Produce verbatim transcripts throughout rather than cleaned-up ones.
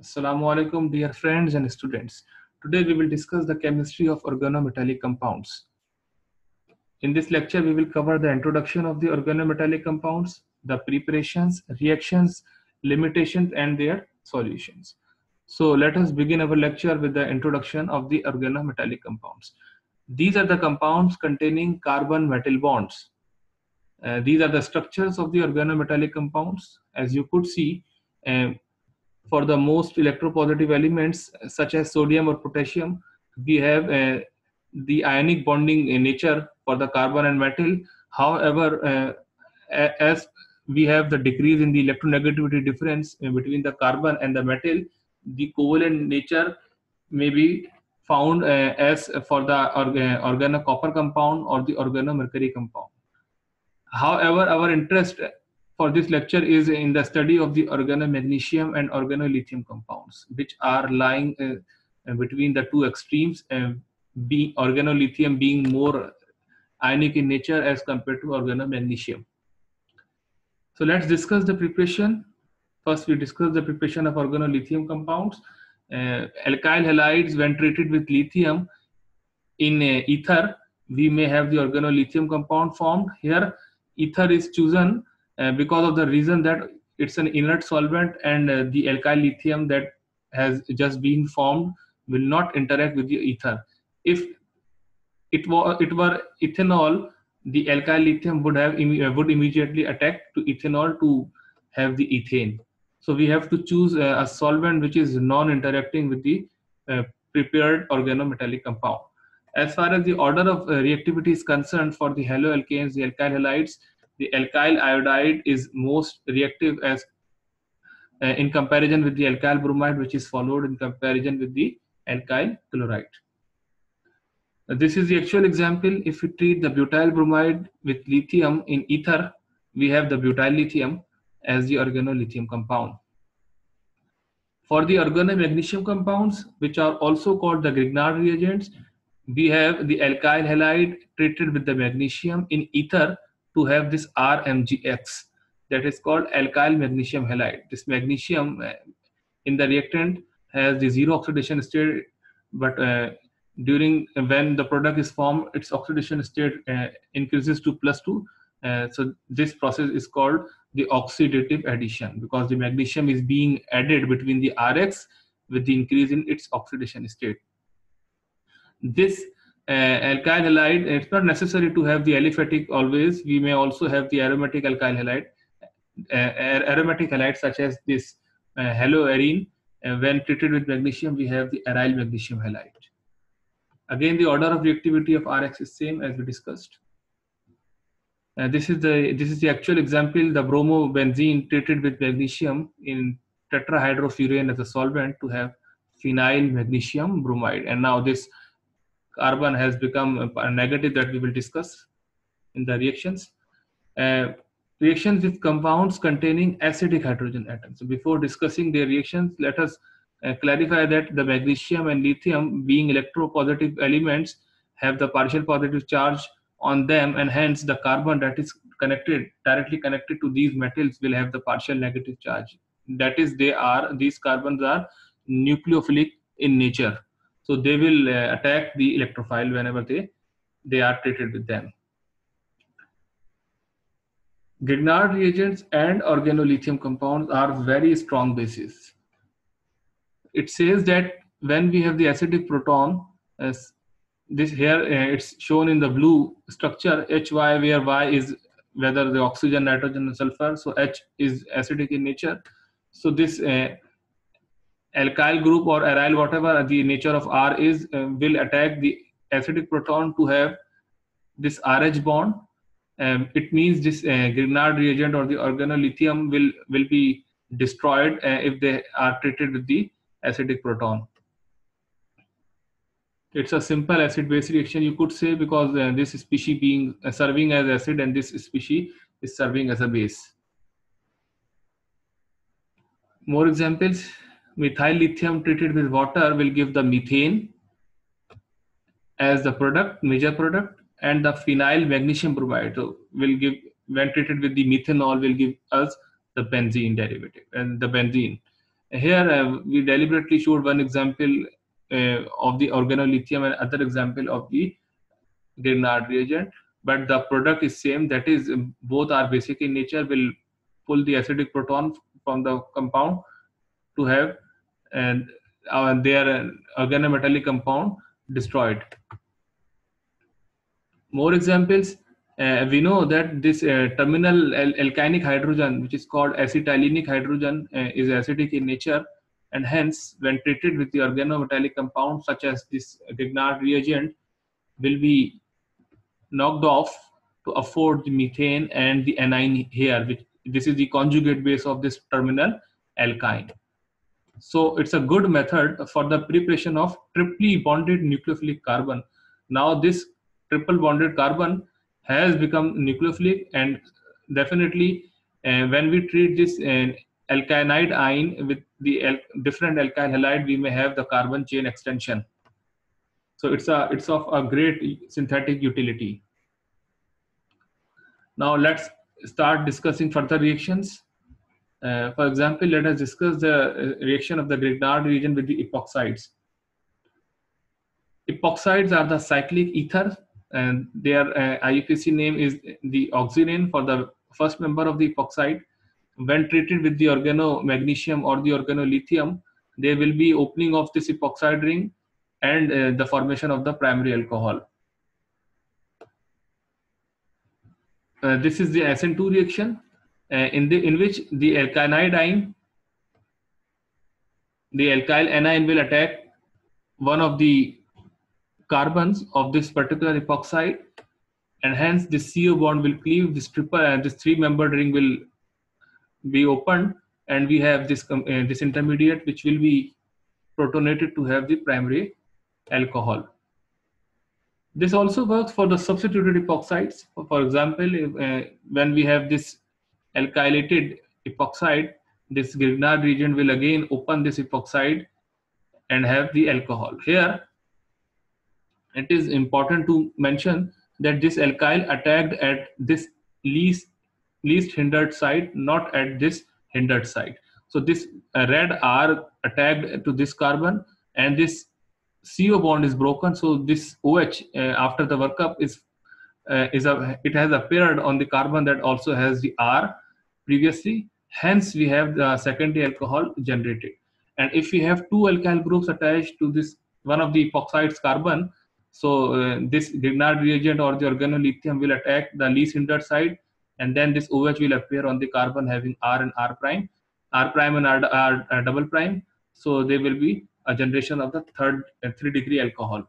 Assalamu alaikum, dear friends and students. Today we will discuss the chemistry of organometallic compounds. In this lecture, we will cover the introduction of the organometallic compounds, the preparations, reactions, limitations, and their solutions. So let us begin our lecture with the introduction of the organometallic compounds. These are the compounds containing carbon-metal bonds. Uh, these are the structures of the organometallic compounds. As you could see, uh, for the most electropositive elements such as sodium or potassium, we have uh, the ionic bonding in nature for the carbon and metal. However, uh, as we have the decrease in the electronegativity difference between the carbon and the metal, the covalent nature may be found uh, as for the organ organocopper compound or the organomercury compound. However, our interest for this lecture is in the study of the organomagnesium and organolithium compounds, which are lying uh, between the two extremes, uh, being organolithium being more ionic in nature as compared to organomagnesium. So let's discuss the preparation. First, we discuss the preparation of organolithium compounds. Uh, alkyl halides, when treated with lithium in uh, ether, we may have the organolithium compound formed. Here, ether is chosen uh, because of the reason that it's an inert solvent, and uh, the alkyl lithium that has just been formed will not interact with the ether. If it were it were ethanol, the alkyl lithium would have uh, would immediately attack to ethanol to have the ethane. So we have to choose uh, a solvent which is non-interacting with the uh, prepared organometallic compound. As far as the order of uh, reactivity is concerned, for the haloalkanes, the alkyl halides, the alkyl iodide is most reactive as uh, in comparison with the alkyl bromide, which is followed in comparison with the alkyl chloride. Uh, This is the actual example. If we treat the butyl bromide with lithium in ether, we have the butyl lithium as the organolithium compound. For the organomagnesium compounds, which are also called the Grignard reagents, we have the alkyl halide treated with the magnesium in ether to have this R M G X, that is called alkyl magnesium halide. This magnesium uh, in the reactant has the zero oxidation state, but uh, during uh, when the product is formed, its oxidation state uh, increases to plus two. Uh, so this process is called the oxidative addition, because the magnesium is being added between the R X with the increase in its oxidation state. This uh, alkyl halide, it's not necessary to have the aliphatic always. We may also have the aromatic alkyl halide, uh, aromatic halides such as this uh, haloarine. Uh, when treated with magnesium, we have the aryl magnesium halide. Again, the order of reactivity of R X is same as we discussed. Uh, this is the this is the actual example. The bromobenzene treated with magnesium in tetrahydrofuran as a solvent to have phenyl magnesium bromide, and now this carbon has become a negative that we will discuss in the reactions. Uh, reactions with compounds containing acidic hydrogen atoms. So before discussing their reactions, let us uh, clarify that the magnesium and lithium, being electropositive elements, have the partial positive charge on them, and hence the carbon that is connected directly connected to these metals will have the partial negative charge. That is, they are these carbons are nucleophilic in nature, so they will uh, attack the electrophile whenever they they are treated with them. Grignard reagents and organolithium compounds are very strong bases. It says that when we have the acidic proton, as this here uh, it's shown in the blue structure H Y, where Y is whether the oxygen, nitrogen, and sulfur. So H is acidic in nature. So this uh, alkyl group or aryl, whatever the nature of R is, uh, will attack the acidic proton to have this R H bond. Um, it means this uh, Grignard reagent or the organolithium will will be destroyed uh, if they are treated with the acidic proton. It's a simple acid-base reaction, you could say, because uh, this species being uh, serving as acid and this species is serving as a base. More examples: methyl lithium treated with water will give the methane as the product, major product, and the phenyl magnesium bromide so will give, when treated with the methanol, will give us the benzene derivative and the benzene. Here uh, we deliberately showed one example uh, of the organolithium and other example of the Grignard reagent, but the product is same. That is, um, both are basic in nature, will pull the acidic proton from the compound to have and uh, their uh, organometallic compound destroyed. More examples. Uh, we know that this uh, terminal al alkynic hydrogen, which is called acetylenic hydrogen, uh, is acidic in nature, and hence, when treated with the organometallic compound such as this Grignard reagent, will be knocked off to afford the methane and the anion here, which this is the conjugate base of this terminal alkyne. So it's a good method for the preparation of triply bonded nucleophilic carbon. Now this triple bonded carbon has become nucleophilic, and definitely uh, when we treat this uh, alkynide ion with the al different alkyl halide, we may have the carbon chain extension. So it's a it's of a great synthetic utility. Now let's start discussing further reactions. Uh, for example, let us discuss the uh, reaction of the Grignard reagent with the epoxides. Epoxides are the cyclic ether, and their uh, I U P A C name is the oxirane for the first member of the epoxide. When treated with the organomagnesium or the organolithium, there will be opening of this epoxide ring and uh, the formation of the primary alcohol. Uh, this is the S N two reaction, uh, in the in which the alkynide ion, the alkyl anion will attack one of the carbons of this particular epoxide, and hence this C O bond will cleave this triple and uh, this three-membered ring will be opened, and we have this uh, this intermediate which will be protonated to have the primary alcohol. This also works for the substituted epoxides. For example, if, uh, when we have this alkylated epoxide, this Grignard reagent will again open this epoxide and have the alcohol. Here, it is important to mention that this alkyl attacked at this least least hindered site, not at this hindered site. So this uh, red R attacked to this carbon, and this C O bond is broken. So this OH uh, after the workup is uh, is a it has appeared on the carbon that also has the R previously. Hence we have the secondary alcohol generated. And if we have two alkyl groups attached to this one of the epoxides carbon, so uh, this Grignard reagent or the organolithium will attack the least hindered side, and then this OH will appear on the carbon having R and R prime, R prime and R, R, R double prime. So there will be a generation of the third uh, three degree alcohol.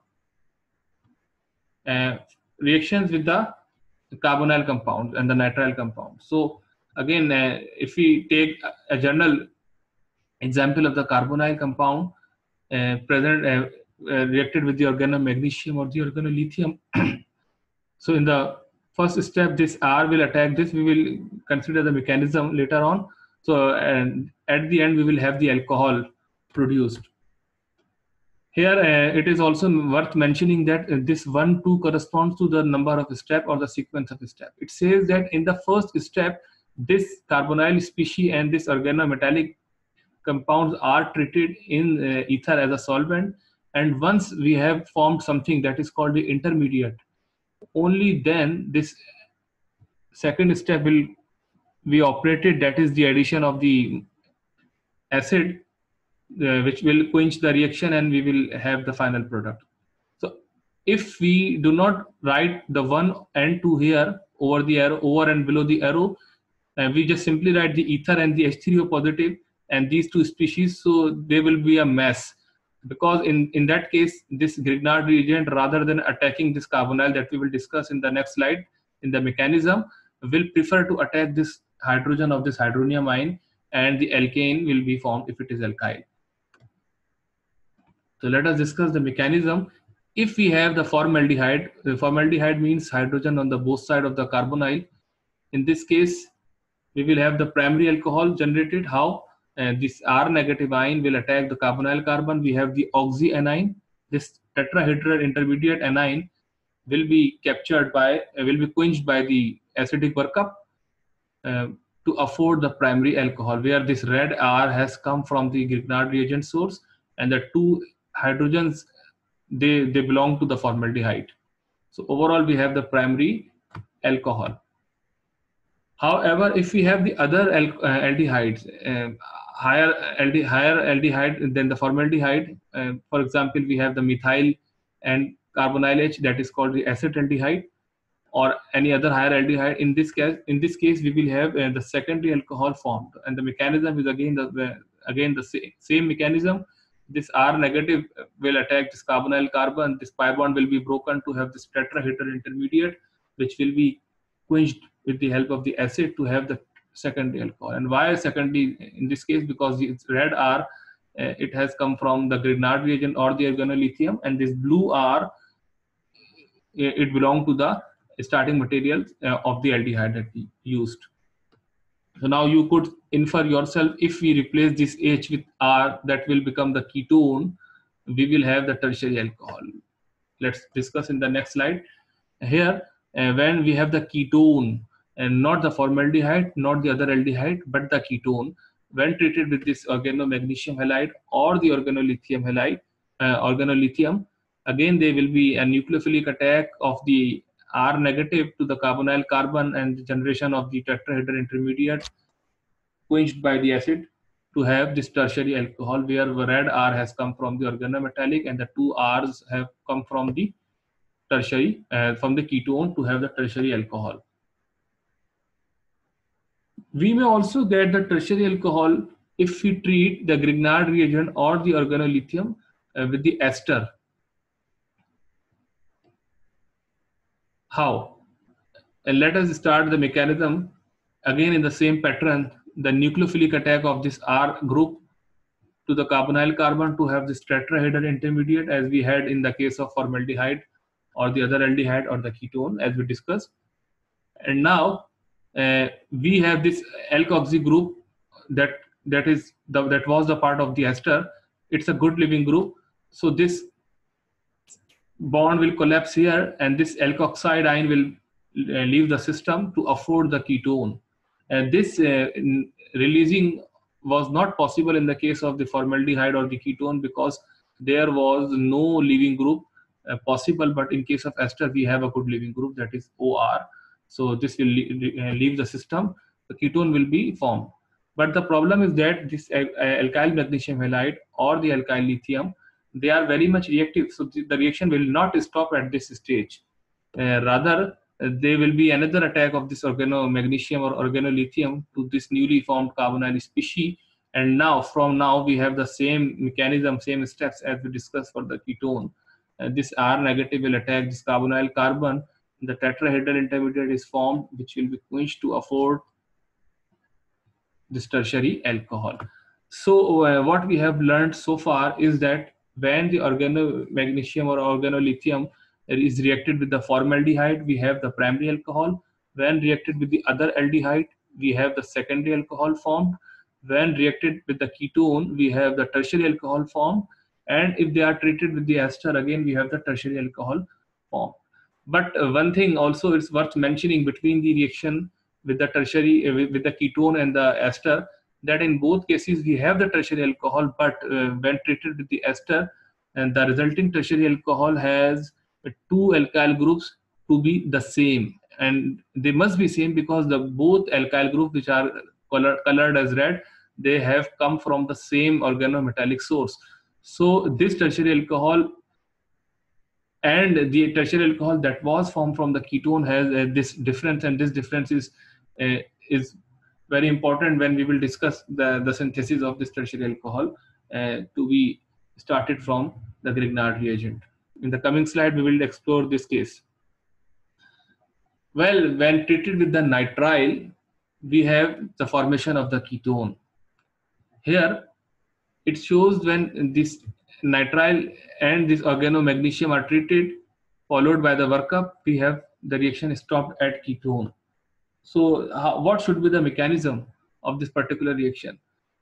Uh, reactions with the carbonyl compound and the nitrile compound. So again, uh, if we take a, a general example of the carbonyl compound uh, present uh, uh, reacted with the organomagnesium or the organolithium. So in the first step, this R will attack this. We will consider the mechanism later on. So and at the end, we will have the alcohol produced. Here, uh, it is also worth mentioning that uh, this one, two corresponds to the number of step or the sequence of step. It says that in the first step, this carbonyl species and this organometallic compounds are treated in uh, ether as a solvent. And once we have formed something that is called the intermediate, only then this second step will be operated, that is the addition of the acid, uh, which will quench the reaction, and we will have the final product. So if we do not write the one and two here over the arrow, over and below the arrow, uh, we just simply write the ether and the H three O positive and these two species, so there will be a mess. Because in, in that case, this Grignard reagent, rather than attacking this carbonyl that we will discuss in the next slide in the mechanism, will prefer to attack this hydrogen of this hydronium ion, and the alkane will be formed if it is alkyl. So let us discuss the mechanism. If we have the formaldehyde, the formaldehyde means hydrogen on the both side of the carbonyl. In this case, we will have the primary alcohol generated. How? Uh, this R negative ion will attack the carbonyl carbon. We have the oxyanion. This tetrahedral intermediate anion will be captured by, uh, will be quenched by the acidic workup. Uh, to afford the primary alcohol, where this red R has come from the Grignard reagent source, and the two hydrogens, they, they belong to the formaldehyde. So overall, we have the primary alcohol. However, if we have the other al uh, aldehydes, uh, higher alde higher aldehyde than the formaldehyde, uh, for example, we have the methyl and carbonyl H, that is called the acetaldehyde, or any other higher aldehyde. In this case, in this case, we will have uh, the secondary alcohol formed, and the mechanism is again the, the again the same, same mechanism. This R negative will attack this carbonyl carbon. This pi bond will be broken to have this tetrahedral intermediate, which will be quenched with the help of the acid to have the secondary alcohol. And why secondary in this case? Because it's red R, uh, it has come from the Grignard reagent or the organolithium, and this blue R, it belongs to the starting material uh, of the aldehyde that we used. So now you could infer yourself, if we replace this H with R, that will become the ketone, we will have the tertiary alcohol. Let's discuss in the next slide. Here, uh, when we have the ketone, and not the formaldehyde, not the other aldehyde, but the ketone, when treated with this organomagnesium halide or the organolithium halide, uh, organolithium, again there will be a nucleophilic attack of the R negative to the carbonyl carbon and the generation of the tetrahedral intermediate quenched by the acid to have this tertiary alcohol, where the red R has come from the organometallic and the two R's have come from the tertiary, uh, from the ketone to have the tertiary alcohol. We may also get the tertiary alcohol if we treat the Grignard reagent or the organolithium uh, with the ester. How? And let us start the mechanism again in the same pattern. The nucleophilic attack of this R group to the carbonyl carbon to have this tetrahedral intermediate, as we had in the case of formaldehyde or the other aldehyde or the ketone, as we discussed. And now uh, we have this alkoxy group that that is the, that was the part of the ester. It's a good living group, so this bond will collapse here, and this alkoxide ion will uh, leave the system to afford the ketone. And this uh, releasing was not possible in the case of the formaldehyde or the ketone, because there was no leaving group uh, possible. But in case of ester, we have a good leaving group, that is O R. So this will leave the system, the ketone will be formed. But the problem is that this alkyl magnesium halide or the alkyl lithium, they are very much reactive. So the reaction will not stop at this stage. Uh, rather, uh, there will be another attack of this organomagnesium or organolithium to this newly formed carbonyl species. And now, from now, we have the same mechanism, same steps as we discussed for the ketone. Uh, this R negative will attack this carbonyl carbon. The tetrahedral intermediate is formed, which will be quenched to afford this tertiary alcohol. So uh, what we have learned so far is that when the organomagnesium or organolithium is reacted with the formaldehyde, we have the primary alcohol. When reacted with the other aldehyde, we have the secondary alcohol formed. When reacted with the ketone, we have the tertiary alcohol formed. And if they are treated with the ester, again we have the tertiary alcohol formed. But uh, one thing also is worth mentioning between the reaction with the tertiary, uh, with, with the ketone and the ester, that in both cases we have the tertiary alcohol, but uh, when treated with the ester, and the resulting tertiary alcohol has uh, two alkyl groups to be the same, and they must be same because the both alkyl groups which are color, colored as red, they have come from the same organometallic source. So this tertiary alcohol and the tertiary alcohol that was formed from the ketone has uh, this difference, and this difference is uh, is very important when we will discuss the, the synthesis of this tertiary alcohol uh, to be started from the Grignard reagent. In the coming slide, we will explore this case. Well, when treated with the nitrile, we have the formation of the ketone. Here, it shows when this nitrile and this organomagnesium are treated, followed by the workup, we have the reaction stopped at ketone. So how, what should be the mechanism of this particular reaction?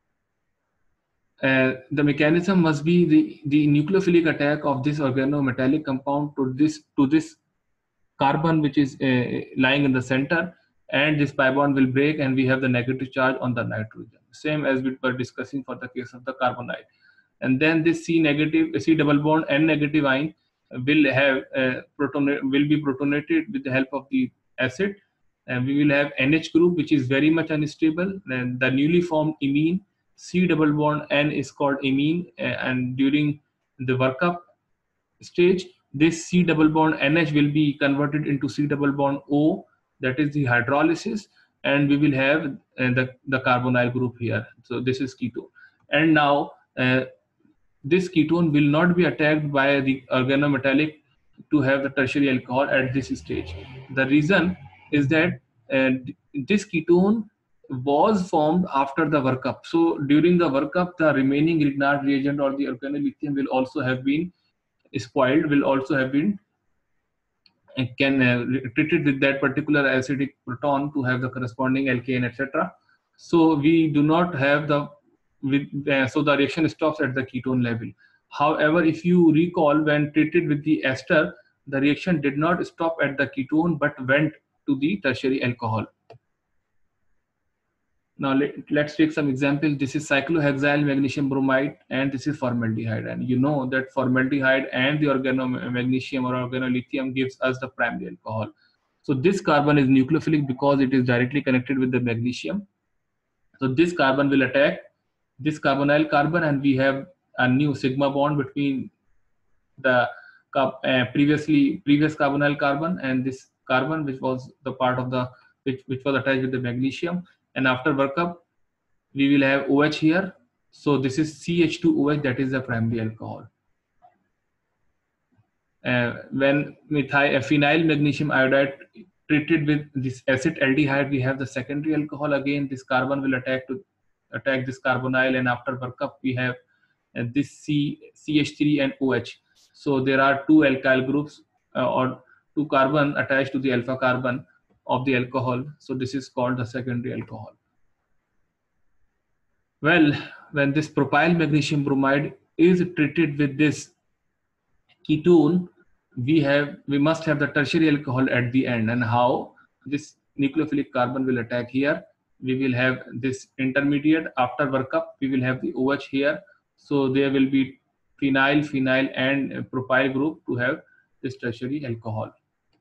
Uh, the mechanism must be the, the nucleophilic attack of this organometallic compound to this, to this carbon which is uh, lying in the center, and this pi bond will break and we have the negative charge on the nitrogen, same as we were discussing for the case of the carbonyl. And then this C negative, C double bond N negative ion will have uh, proton will be protonated with the help of the acid, and we will have N H group, which is very much unstable. Then the newly formed imine C double bond N is called imine, uh, and during the workup stage, this C double bond N H will be converted into C double bond O, that is the hydrolysis, and we will have uh, the, the carbonyl group here. So this is ketone. And now uh, this ketone will not be attacked by the organometallic to have the tertiary alcohol at this stage. The reason is that uh, this ketone was formed after the workup. So during the workup, the remaining Grignard reagent or the organolithium will also have been spoiled, will also have been uh, can uh, treated with that particular acidic proton to have the corresponding alkane, et cetera. So we do not have the with uh, so the reaction stops at the ketone level. However, if you recall, when treated with the ester, the reaction did not stop at the ketone but went to the tertiary alcohol. Now let, let's take some examples. This is cyclohexyl magnesium bromide and this is formaldehyde, and you know that formaldehyde and the organomagnesium or organolithium gives us the primary alcohol. So this carbon is nucleophilic because it is directly connected with the magnesium. So this carbon will attack this carbonyl carbon, and we have a new sigma bond between the uh, previously previous carbonyl carbon and this carbon, which was the part of the which, which was attached with the magnesium. And after workup, we will have OH here. So this is C H two O H, that is the primary alcohol. Uh, when methyl uh, phenyl magnesium iodide treated with this acid aldehyde, we have the secondary alcohol. Again, this carbon will attack to attack this carbonyl, and after workup we have uh, this C, C H three and OH. So there are two alkyl groups uh, or two carbon attached to the alpha carbon of the alcohol. So this is called the secondary alcohol. Well, when this propyl magnesium bromide is treated with this ketone, we have we must have the tertiary alcohol at the end. And how? This nucleophilic carbon will attack here. We will have this intermediate. After workup, we will have the OH here. So there will be phenyl, phenyl, and propyl group to have this tertiary alcohol.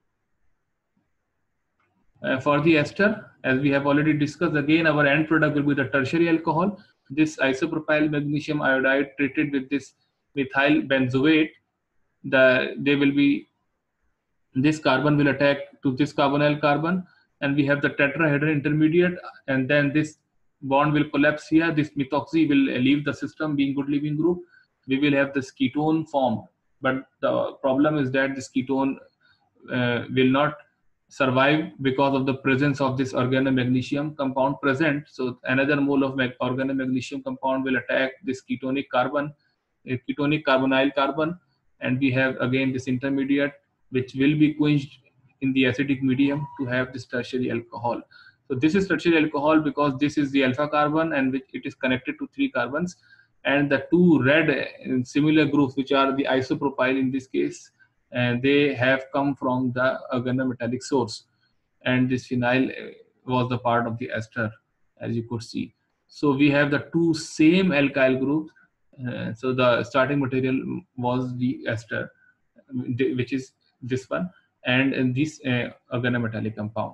Uh, for the ester, as we have already discussed, again our end product will be the tertiary alcohol. This isopropyl magnesium iodide treated with this methyl benzoate, the they will be this carbon will attack to this carbonyl carbon, and we have the tetrahedral intermediate, and then this bond will collapse here. This methoxy will leave the system, being good leaving group. We will have this ketone formed, but the problem is that this ketone uh, will not survive because of the presence of this organomagnesium compound present. So another mole of organomagnesium compound will attack this ketonic carbon, a ketonic carbonyl carbon, and we have again this intermediate which will be quenched in the acidic medium to have this tertiary alcohol. So this is tertiary alcohol because this is the alpha carbon and which it is connected to three carbons, and the two red similar groups, which are the isopropyl in this case, and they have come from the organometallic source, and this phenyl was the part of the ester, as you could see. So we have the two same alkyl groups. Uh, so the starting material was the ester, which is this one, and, and this uh, organometallic compound.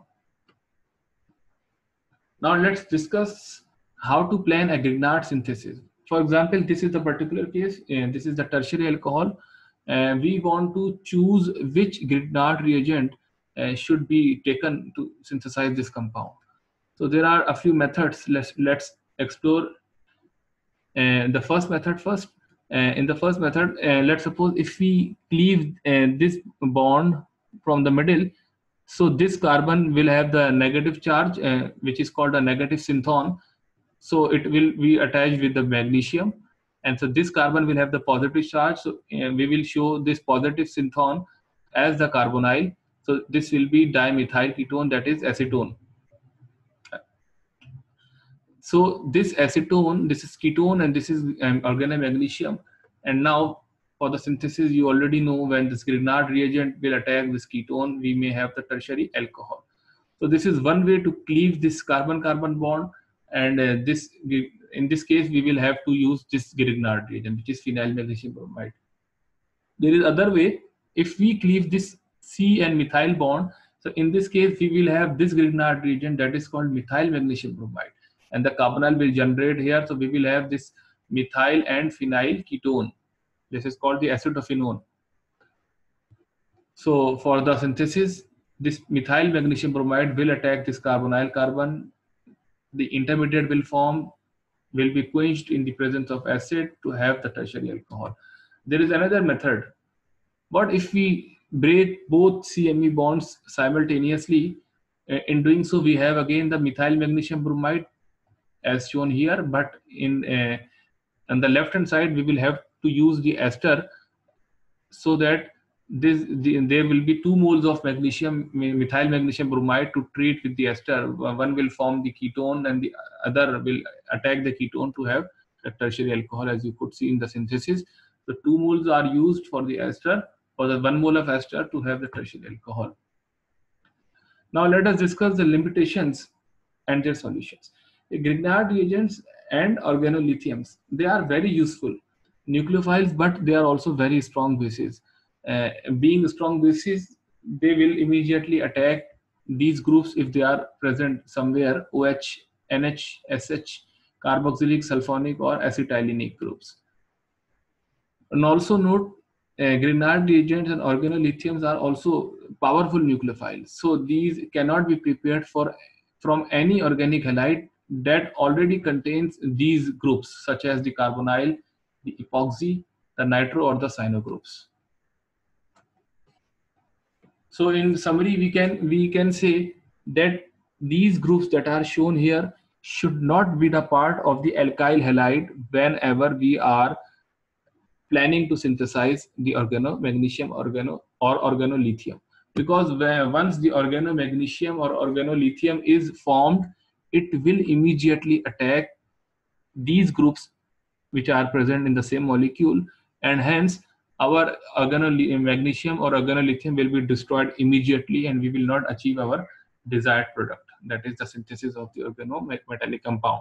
Now let's discuss how to plan a Grignard synthesis. For example, this is the particular case, and this is the tertiary alcohol. And we want to choose which Grignard reagent uh, should be taken to synthesize this compound. So there are a few methods. Let's let's explore. And uh, the first method first. Uh, in the first method, uh, let's suppose if we cleave uh, this bond from the middle, so this carbon will have the negative charge, uh, which is called a negative synthon. So it will be attached with the magnesium. And so this carbon will have the positive charge. So uh, we will show this positive synthon as the carbonyl. So this will be dimethyl ketone, that is acetone. So this acetone, this is ketone, and this is um, organomagnesium. And now for the synthesis, you already know when this Grignard reagent will attack this ketone, we may have the tertiary alcohol. So this is one way to cleave this carbon-carbon bond, and uh, this in this case we will have to use this Grignard reagent, which is phenyl magnesium bromide. There is other way. If we cleave this C and methyl bond, so in this case we will have this Grignard reagent that is called methyl magnesium bromide, and the carbonyl will generate here. So we will have this methyl and phenyl ketone. This is called the acetophenone. So for the synthesis, this methyl magnesium bromide will attack this carbonyl carbon. The intermediate will form, will be quenched in the presence of acid to have the tertiary alcohol. There is another method. What if we break both C M E bonds simultaneously? In doing so, we have again the methyl magnesium bromide as shown here, but in uh, on the left hand side we will have to use the ester, so that this the, there will be two moles of magnesium methyl magnesium bromide to treat with the ester. One will form the ketone and the other will attack the ketone to have the tertiary alcohol, as you could see in the synthesis. The two moles are used for the ester, for the one mole of ester to have the tertiary alcohol. Now let us discuss the limitations and their solutions. The Grignard reagents and organolithiums, they are very useful nucleophiles, but they are also very strong bases. Uh, being strong bases, they will immediately attack these groups if they are present somewhere: OH, NH, SH, carboxylic, sulfonic, or acetylenic groups. And also note, uh, Grignard reagents and organolithiums are also powerful nucleophiles. So these cannot be prepared for from any organic halide that already contains these groups, such as the carbonyl, the epoxy, the nitro, or the cyano groups. So in summary, we can we can say that these groups that are shown here should not be the part of the alkyl halide whenever we are planning to synthesize the organomagnesium organo or organolithium, because where once the organomagnesium or organolithium is formed, it will immediately attack these groups which are present in the same molecule, and hence our organomagnesium or organolithium will be destroyed immediately, and we will not achieve our desired product, that is the synthesis of the organometallic compound.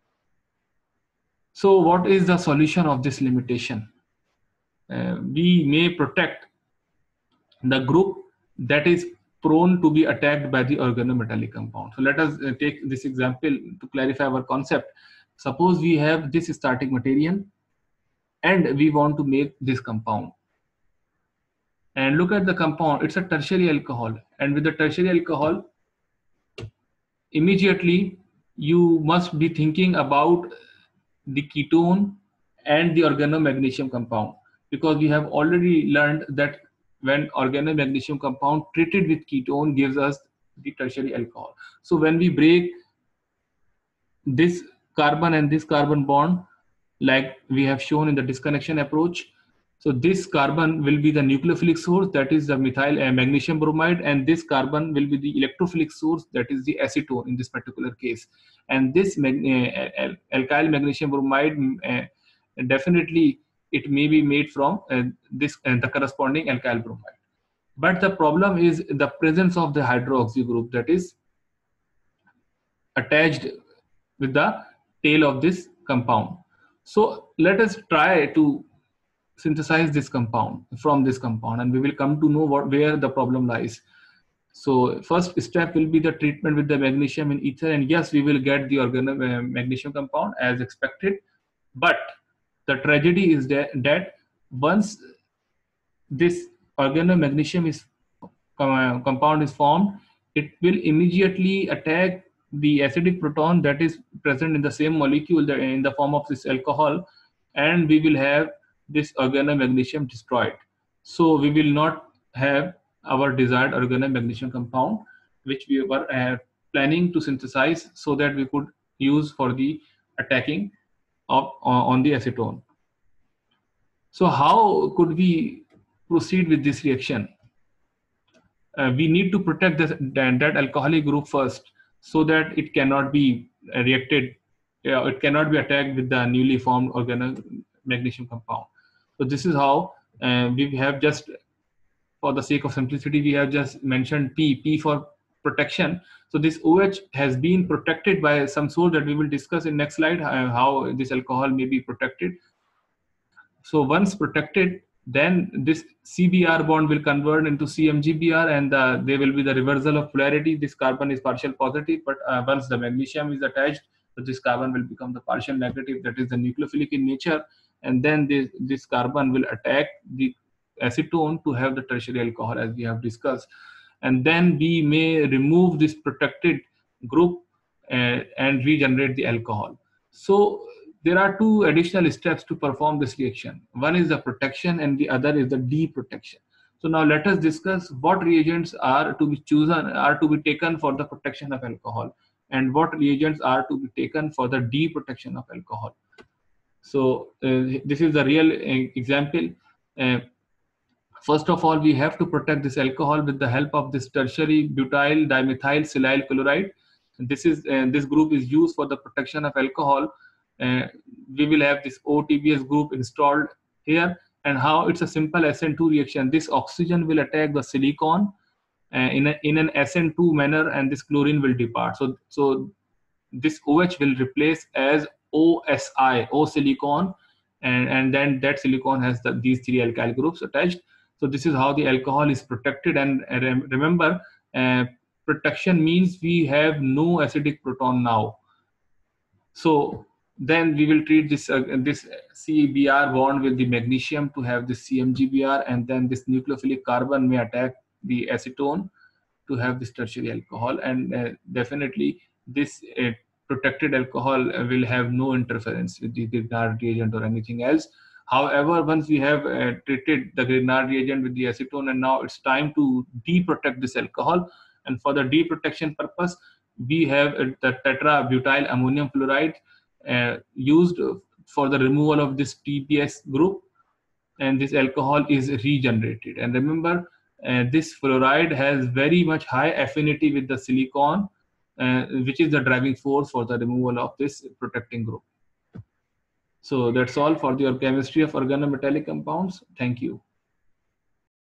So what is the solution of this limitation? Uh, we may protect the group that is prone to be attacked by the organometallic compound. So let us uh, take this example to clarify our concept. Suppose we have this starting material and we want to make this compound. And look at the compound, it's a tertiary alcohol. And with the tertiary alcohol, immediately you must be thinking about the ketone and the organomagnesium compound, because we have already learned that when organomagnesium compound treated with ketone gives us the tertiary alcohol. So when we break this carbon and this carbon bond, like we have shown in the disconnection approach, so this carbon will be the nucleophilic source, that is the methyl uh, magnesium bromide, and this carbon will be the electrophilic source, that is the acetone in this particular case. And this mag uh, alkyl magnesium bromide, uh, definitely it may be made from uh, this uh, the corresponding alkyl bromide. But the problem is the presence of the hydroxy group that is attached with the tail of this compound. So let us try to synthesize this compound from this compound, and we will come to know what where the problem lies. So first step will be the treatment with the magnesium in ether, and yes, we will get the organomagnesium compound as expected. But the tragedy is that, that once this organomagnesium is uh, compound is formed, it will immediately attack the acidic proton that is present in the same molecule that in the form of this alcohol, and we will have this organomagnesium destroyed. So we will not have our desired organomagnesium compound, which we were uh, planning to synthesize so that we could use for the attacking of uh, on the acetone. So how could we proceed with this reaction? Uh, we need to protect this, that, that alcoholic group first, so that it cannot be reacted, uh, it cannot be attacked with the newly formed organomagnesium compound. So this is how uh, we have just, for the sake of simplicity, we have just mentioned P, P for protection. So this OH has been protected by some source that we will discuss in next slide, uh, how this alcohol may be protected. So once protected, then this C B R bond will convert into C M G B R, and uh, there will be the reversal of polarity. This carbon is partial positive, but uh, once the magnesium is attached, so this carbon will become the partial negative, that is the nucleophilic in nature, and then this, this carbon will attack the acetone to have the tertiary alcohol, as we have discussed. And then we may remove this protected group uh, and regenerate the alcohol. So there are two additional steps to perform this reaction. One is the protection and the other is the deprotection. So now let us discuss what reagents are to be chosen, are to be taken for the protection of alcohol, and what reagents are to be taken for the deprotection of alcohol. So uh, this is the real uh, example. Uh, First of all, we have to protect this alcohol with the help of this tertiary butyl dimethyl silyl chloride. This is uh, this group is used for the protection of alcohol. Uh, we will have this O T B S group installed here, and how it's a simple S N two reaction. This oxygen will attack the silicon uh, in a, in an S N two manner, and this chlorine will depart. So so this OH will replace as O S I, O silicon, and and then that silicon has the, these three alkyl groups attached. So this is how the alcohol is protected. And uh, remember, uh, protection means we have no acidic proton now. So then we will treat this uh, this C B R bond with the magnesium to have this C M G B R, and then this nucleophilic carbon may attack the acetone to have this tertiary alcohol. And uh, definitely this uh, protected alcohol will have no interference with the Grignard reagent or anything else. However, once we have uh, treated the Grignard reagent with the acetone, and now it's time to deprotect this alcohol. And for the deprotection purpose, we have uh, the tetrabutyl ammonium fluoride uh, used for the removal of this T P S group, and this alcohol is regenerated. And remember, uh, this fluoride has very much high affinity with the silicon, uh, which is the driving force for the removal of this protecting group. So that's all for your chemistry of organometallic compounds. Thank you.